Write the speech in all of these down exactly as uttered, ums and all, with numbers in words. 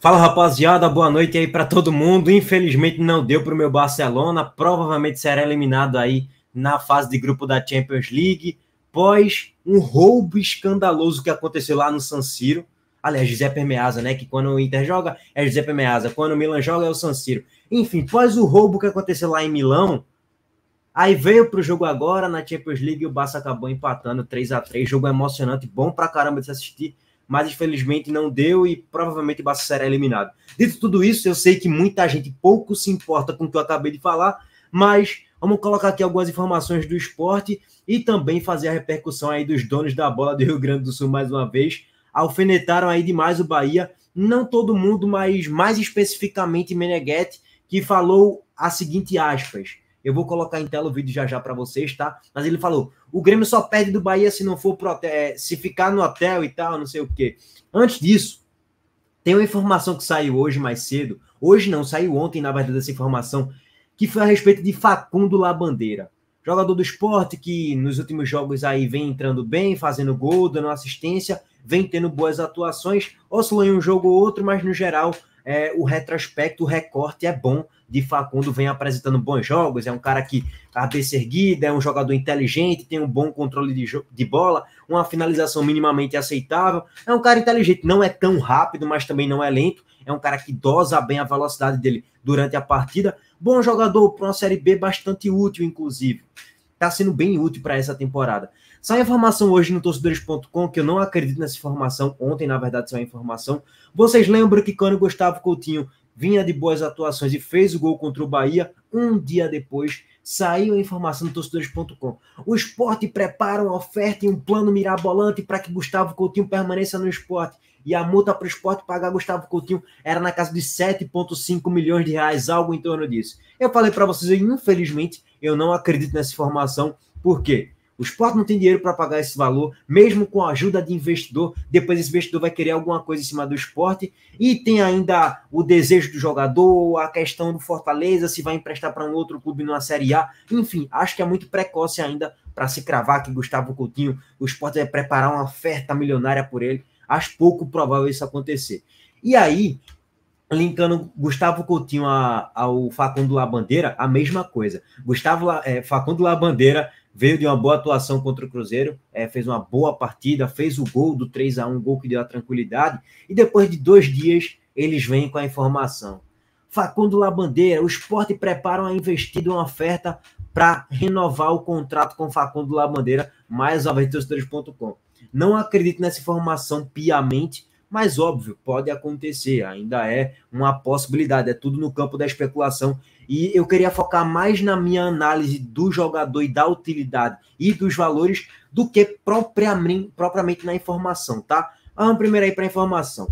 Fala, rapaziada, boa noite aí para todo mundo. Infelizmente não deu para o meu Barcelona, provavelmente será eliminado aí na fase de grupo da Champions League, pós um roubo escandaloso que aconteceu lá no San Siro. Aliás, Giuseppe Meazza, né, que quando o Inter joga é Giuseppe Meazza, quando o Milan joga é o San Siro. Enfim, pós o roubo que aconteceu lá em Milão, aí veio para o jogo agora na Champions League e o Barça acabou empatando três a três, jogo emocionante, bom pra caramba de se assistir, mas infelizmente não deu e provavelmente o Barça será eliminado. Dito tudo isso, eu sei que muita gente pouco se importa com o que eu acabei de falar, mas vamos colocar aqui algumas informações do esporte e também fazer a repercussão aí dos donos da bola do Rio Grande do Sul mais uma vez. Alfinetaram aí demais o Bahia, não todo mundo, mas mais especificamente Meneghetti, que falou a seguinte aspas. Eu vou colocar em tela o vídeo já já para vocês, tá? Mas ele falou, o Grêmio só perde do Bahia se não for pro hotel, é, se ficar no hotel e tal, não sei o quê. Antes disso, tem uma informação que saiu hoje mais cedo, hoje não, saiu ontem, na verdade, essa informação, que foi a respeito de Facundo Labandeira. Jogador do Sport que nos últimos jogos aí vem entrando bem, fazendo gol, dando assistência, vem tendo boas atuações, oscilou em um jogo ou outro, mas no geral é, o retrospecto, o recorte é bom de Facundo, vem apresentando bons jogos, é um cara que cabeça erguida, é um jogador inteligente, tem um bom controle de, de bola, uma finalização minimamente aceitável, é um cara inteligente, não é tão rápido, mas também não é lento, é um cara que dosa bem a velocidade dele durante a partida, bom jogador para uma Série B, bastante útil, inclusive. Está sendo bem útil para essa temporada. Sai informação hoje no torcedores ponto com, que eu não acredito nessa informação, ontem, na verdade, saiu a informação. Vocês lembram que quando o Gustavo Coutinho vinha de boas atuações e fez o gol contra o Bahia, um dia depois saiu a informação no torcedores ponto com. O Sport prepara uma oferta e um plano mirabolante para que Gustavo Coutinho permaneça no Sport. E a multa para o Sport pagar Gustavo Coutinho era na casa de sete vírgula cinco milhões de reais, algo em torno disso. Eu falei para vocês, infelizmente, eu não acredito nessa informação. Por quê? O Sport não tem dinheiro para pagar esse valor, mesmo com a ajuda de investidor. Depois esse investidor vai querer alguma coisa em cima do Sport. E tem ainda o desejo do jogador, a questão do Fortaleza, se vai emprestar para um outro clube numa Série A. Enfim, acho que é muito precoce ainda para se cravar que Gustavo Coutinho, o Sport vai preparar uma oferta milionária por ele. Acho pouco provável isso acontecer. E aí, linkando Gustavo Coutinho a, ao Facundo Labandeira, a mesma coisa. Gustavo é, Facundo Labandeira veio de uma boa atuação contra o Cruzeiro, é, fez uma boa partida, fez o gol do três a um, um gol que deu a tranquilidade, e depois de dois dias eles vêm com a informação. Facundo Labandeira, o Sport prepara uma investida, uma oferta para renovar o contrato com Facundo Labandeira, mais uma vez torcedores ponto com. Não acredito nessa informação piamente, mas óbvio, pode acontecer, ainda é uma possibilidade, é tudo no campo da especulação. E eu queria focar mais na minha análise do jogador e da utilidade e dos valores do que propriamente, propriamente na informação, tá? Vamos primeiro aí para a informação.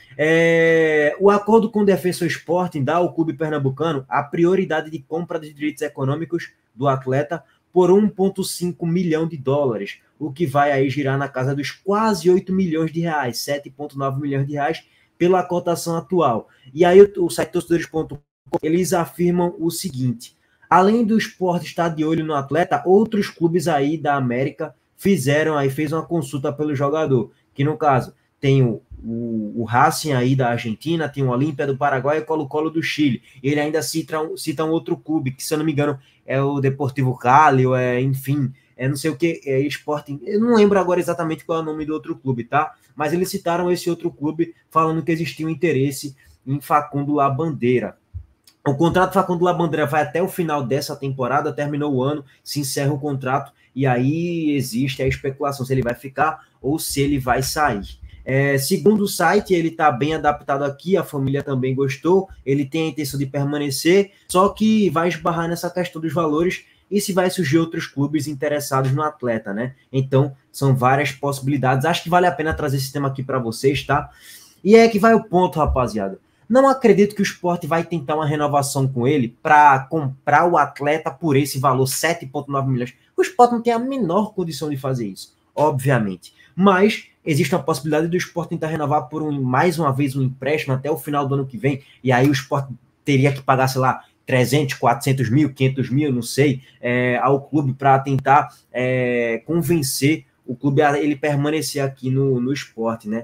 É, o acordo com o Defensor Sporting dá ao clube pernambucano a prioridade de compra de direitos econômicos do atleta por um vírgula cinco milhão de dólares, o que vai aí girar na casa dos quase oito milhões de reais, sete vírgula nove milhões de reais pela cotação atual. E aí o, o site torcedores ponto com, eles afirmam o seguinte: além do Sport estar de olho no atleta, outros clubes aí da América fizeram aí, fez uma consulta pelo jogador, que no caso tem o, o, o Racing aí da Argentina, tem o Olímpia do Paraguai e o Colo-Colo do Chile. Ele ainda cita um, cita um outro clube, que se eu não me engano é o Deportivo Cali, ou é, enfim, é não sei o que, é Sporting, eu não lembro agora exatamente qual é o nome do outro clube, tá? Mas eles citaram esse outro clube falando que existia um interesse em Facundo Labandeira. O contrato de Facundo Labandeira vai até o final dessa temporada, terminou o ano, se encerra o contrato, e aí existe a especulação se ele vai ficar ou se ele vai sair. É, segundo o site, ele está bem adaptado aqui, a família também gostou, ele tem a intenção de permanecer, só que vai esbarrar nessa questão dos valores e se vai surgir outros clubes interessados no atleta, né? Então, são várias possibilidades. Acho que vale a pena trazer esse tema aqui para vocês, tá? E é que vai o ponto, rapaziada. Não acredito que o Sport vai tentar uma renovação com ele para comprar o atleta por esse valor, sete vírgula nove milhões. O Sport não tem a menor condição de fazer isso, obviamente. Mas existe uma possibilidade do Sport tentar renovar por um, mais uma vez um empréstimo até o final do ano que vem, e aí o Sport teria que pagar, sei lá, trezentos, quatrocentos mil, quinhentos mil, não sei, é, ao clube para tentar é, convencer o clube a ele permanecer aqui no, no Sport, né?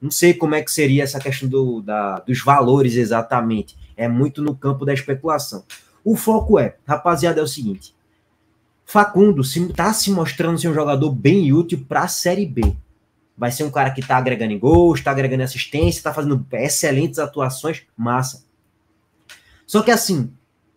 Não sei como é que seria essa questão do, da, dos valores exatamente. É muito no campo da especulação. O foco é, rapaziada, é o seguinte. Facundo está se mostrando ser um jogador bem útil para a Série B. Vai ser um cara que está agregando em gols, está agregando em assistência, está fazendo excelentes atuações, massa. Só que assim,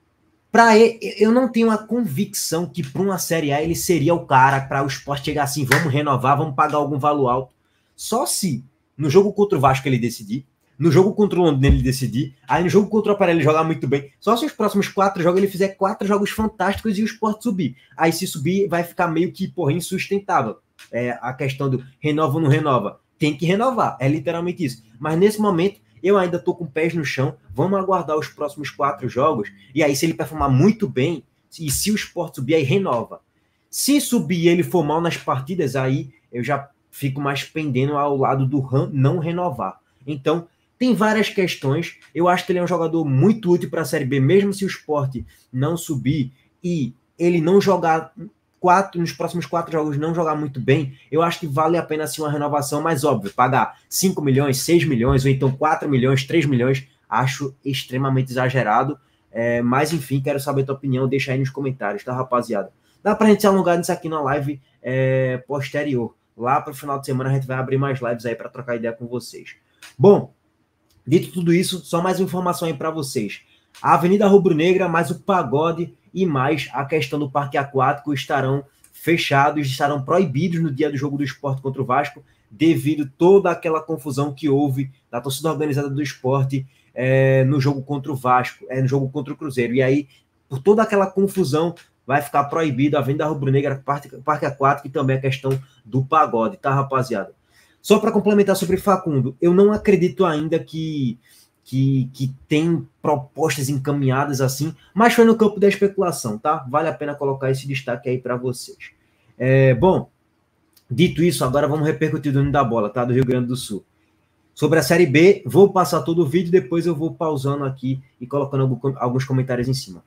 pra ele, eu não tenho a convicção que para uma Série A ele seria o cara para o Sport chegar assim, vamos renovar, vamos pagar algum valor alto. Só se no jogo contra o Vasco ele decidir, no jogo contra o Londrina ele decidir, aí no jogo contra o Aparelho ele jogar muito bem. Só se os próximos quatro jogos ele fizer quatro jogos fantásticos e o Sport subir. Aí se subir vai ficar meio que, porra, insustentável. É, a questão do renova ou não renova. Tem que renovar, é literalmente isso. Mas nesse momento eu ainda tô com pés no chão, vamos aguardar os próximos quatro jogos, e aí se ele performar muito bem, e se o Sport subir, aí renova. Se subir e ele for mal nas partidas, aí eu já fico mais pendendo ao lado do Ram não renovar. Então, tem várias questões. Eu acho que ele é um jogador muito útil para a Série B, mesmo se o Sport não subir e ele não jogar quatro, nos próximos quatro jogos não jogar muito bem, eu acho que vale a pena assim uma renovação, mais óbvio, pagar cinco milhões, seis milhões, ou então quatro milhões, três milhões, acho extremamente exagerado. É, mas enfim, quero saber a tua opinião, deixa aí nos comentários, tá, rapaziada? Dá pra gente se alongar nisso aqui na live é, posterior. Lá pro final de semana a gente vai abrir mais lives aí para trocar ideia com vocês. Bom, dito tudo isso, só mais uma informação aí para vocês. A Avenida Rubro-Negra, mais o Pagode e mais a questão do Parque Aquático estarão fechados, estarão proibidos no dia do jogo do Sport contra o Vasco, devido toda aquela confusão que houve da torcida organizada do Sport é, no jogo contra o Vasco, é, no jogo contra o Cruzeiro. E aí, por toda aquela confusão, vai ficar proibido a Avenida Rubro-Negra, Parque Aquático e também a questão do Pagode, tá, rapaziada? Só para complementar sobre Facundo, eu não acredito ainda que, que, que tem propostas encaminhadas assim, mas foi no campo da especulação, tá? Vale a pena colocar esse destaque aí para vocês. É, bom, dito isso, agora vamos repercutir do Hino da Bola, tá? Do Rio Grande do Sul. Sobre a Série B, vou passar todo o vídeo, depois eu vou pausando aqui e colocando alguns comentários em cima.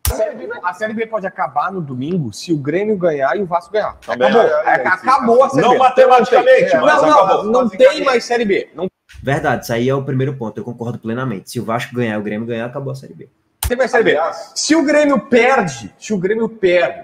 A Série B pode acabar no domingo se o Grêmio ganhar e o Vasco ganhar. Também, acabou. é, é, é, acabou a Série não B. matematicamente, não, mas não, acabou. Não, não tem mais Série B. Não Verdade, isso aí é o primeiro ponto, eu concordo plenamente. Se o Vasco ganhar e o Grêmio ganhar, acabou a Série B. tem mais Série B. Se o Grêmio perde, se o Grêmio perde,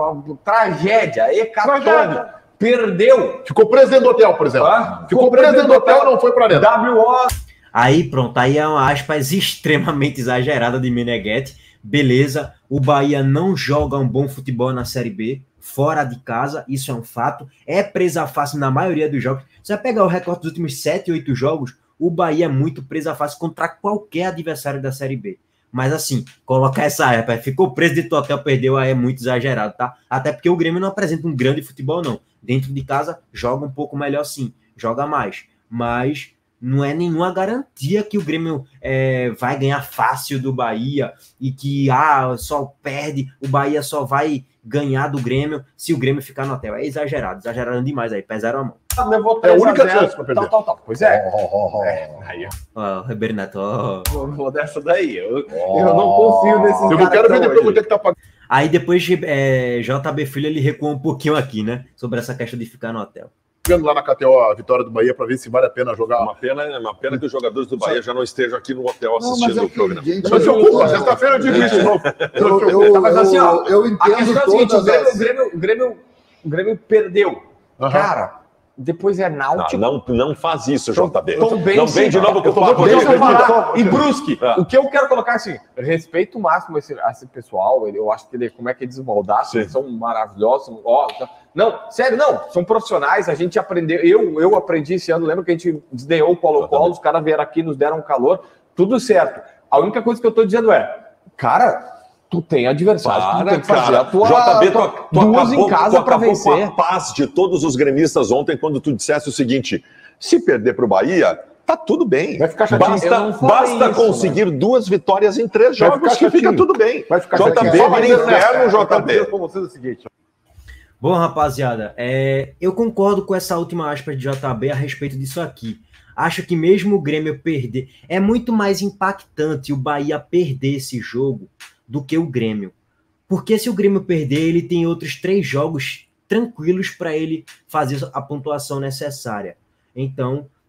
tragédia, hecatombe, perdeu. Ficou preso dentro do hotel, por exemplo. Ah, ficou preso dentro do hotel, não foi pra dentro. W O. Aí pronto, aí é uma aspas extremamente exagerada de Meneghetti. Beleza, o Bahia não joga um bom futebol na Série B, fora de casa, isso é um fato. É presa fácil na maioria dos jogos. Você vai pegar o recorde dos últimos sete, oito jogos, o Bahia é muito presa fácil contra qualquer adversário da Série B. Mas assim, colocar essa época, ficou preso de total, perdeu, aí é muito exagerado, tá? Até porque o Grêmio não apresenta um grande futebol, não. Dentro de casa, joga um pouco melhor sim, joga mais. Mas não é nenhuma garantia que o Grêmio é, vai ganhar fácil do Bahia e que ah, só perde, o Bahia só vai ganhar do Grêmio se o Grêmio ficar no hotel. É exagerado, exagerando demais aí, pesaram a mão. Levou É a única chance pra perder. Tal, tal, tal. Pois é. Oh, oh, oh. é aí, Ó, oh, Ribeiro Neto, ó. oh. Eu vou dessa daí. Eu, oh. eu não confio nesses caras. Eu quero ver depois quanto é que tá pagando. Aí depois é, J B Filho ele recua um pouquinho aqui, né? Sobre essa questão de ficar no hotel. Vendo lá na K T O a vitória do Bahia para ver se vale a pena jogar. Uma pena, uma pena que os jogadores do Bahia já não estejam aqui no hotel assistindo não, o programa. Gente, mas eu, eu, sexta-feira eu digo isso de novo. Eu, eu, eu, mas assim, ó, eu entendo todas. O Grêmio, o Grêmio, o Grêmio, o Grêmio perdeu. Uhum. Cara, depois é Náutico. Não, não, não faz isso, J B. Tom Benci, não vem de novo com o papo. Deixa eu falar. E Brusque. Ah. O que eu quero colocar assim, respeito máximo a esse, a esse pessoal. Eu acho que ele, como é que eles moldassem, eles são maravilhosos. Ó, não, sério, não. São profissionais. A gente aprendeu. Eu, eu aprendi esse ano. Lembra que a gente desdenhou o Colo-Colo, os caras vieram aqui, nos deram calor. Tudo certo. A única coisa que eu tô dizendo é, cara, tu tem adversário, Para, tu tem que fazer cara. a tua, J B, tua, tu, tu duas acabou, em casa para vencer. Com a paz de todos os gremistas ontem quando tu dissesse o seguinte: se perder pro Bahia, tá tudo bem. Vai ficar chatinho. Basta, basta isso, conseguir né? duas vitórias em três Vai jogos que chatinho. fica tudo bem. Vai ficar J B vira inferno, J B. Com vocês é o seguinte. Bom, rapaziada, é, eu concordo com essa última aspas de J B a respeito disso aqui. Acho que mesmo o Grêmio perder, é muito mais impactante o Bahia perder esse jogo do que o Grêmio. Porque se o Grêmio perder, ele tem outros três jogos tranquilos para ele fazer a pontuação necessária. Então,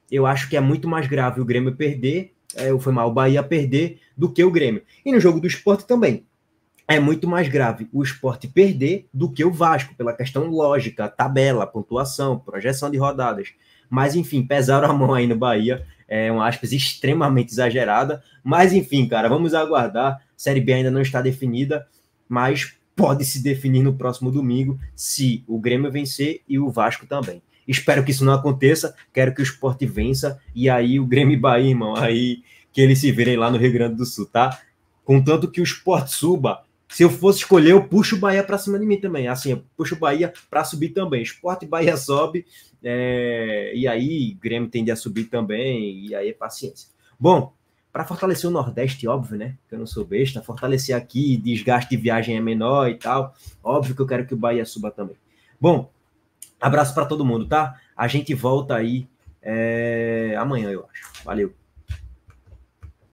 eu acho que é muito mais grave o Grêmio perder, é, foi mal, o Bahia perder, do que o Grêmio. E no jogo do Sport também. É muito mais grave o Sport perder do que o Vasco, pela questão lógica, tabela, pontuação, projeção de rodadas. Mas, enfim, pesaram a mão aí no Bahia, é uma aspas extremamente exagerada. Mas, enfim, cara, vamos aguardar. Série B ainda não está definida, mas pode se definir no próximo domingo, se o Grêmio vencer e o Vasco também. Espero que isso não aconteça, quero que o Sport vença, e aí o Grêmio e Bahia, irmão, aí que eles se virem lá no Rio Grande do Sul, tá? Contanto que o Sport suba, se eu fosse escolher, eu puxo o Bahia para cima de mim também. Assim, eu puxo o Bahia para subir também. Sport e Bahia sobe, é... e aí Grêmio tende a subir também, e aí é paciência. Bom, para fortalecer o Nordeste, óbvio, né? Que eu não sou besta, fortalecer aqui, desgaste de viagem é menor e tal. Óbvio que eu quero que o Bahia suba também. Bom, abraço para todo mundo, tá? A gente volta aí é... amanhã, eu acho. Valeu.